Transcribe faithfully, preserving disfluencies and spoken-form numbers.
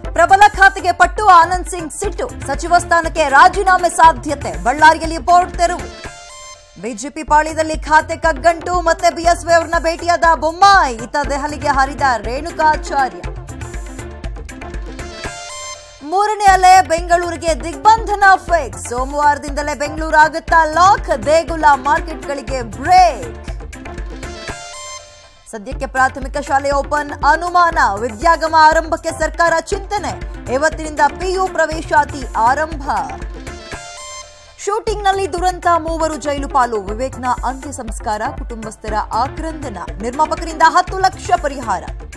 ಪ್ರಬಲ ಖಾತೆಗೆ ಪಟ್ಟು ಆನಂದ್ ಸಿಂಗ್ ಸಿಟ್ಟು, ಸಚಿವ ಸ್ಥಾನಕ್ಕೆ ರಾಜೀನಾಮೆ ಸಾಧ್ಯತೆ, ಬಳ್ಳಾರಿಯಲ್ಲಿ ಬೋರ್ಡ್ ತೆರವು. ಬಿಜೆಪಿ ಪಾಳ್ಯದಲ್ಲಿ ಖಾತೆ ಕಗ್ಗಂಟು, ಮತ್ತೆ ಬಿಎಸ್ವೈ ಅವರನ್ನ ಭೇಟಿಯಾದ ಬೊಮ್ಮಾಯಿ, ಇತ್ತ ದೆಹಲಿಗೆ ಹಾರಿದ ರೇಣುಕಾಚಾರ್ಯ. ಮೂರನೇ ಅಲೆ ಬೆಂಗಳೂರಿಗೆ ದಿಗ್ಬಂಧನ ಫಿಕ್ಸ್, ಸೋಮವಾರದಿಂದಲೇ ಬೆಂಗಳೂರು ಆಗುತ್ತಾ ಲಾಕ್, ದೇಗುಲ ಮಾರ್ಕೆಟ್ಗಳಿಗೆ ಬ್ರೇಕ್. ಸದ್ಯಕ್ಕೆ ಪ್ರಾಥಮಿಕ ಶಾಲೆ ಓಪನ್ ಅನುಮಾನ, ವಿದ್ಯಾಗಮ ಆರಂಭಕ್ಕೆ ಸರ್ಕಾರ ಚಿಂತನೆ, ಇವತ್ತಿನಿಂದ ಪಿಯು ಪ್ರವೇಶಾತಿ ಆರಂಭ. ಶೂಟಿಂಗ್ನಲ್ಲಿ ದುರಂತ, ಮೂವರು ಜೈಲು ಪಾಲು, ವಿವೇಕ್ನ ಅಂತ್ಯ ಸಂಸ್ಕಾರ, ಕುಟುಂಬಸ್ಥರ ಆಕ್ರಂದನ, ನಿರ್ಮಾಪಕರಿಂದ ಹತ್ತು ಲಕ್ಷ ಪರಿಹಾರ.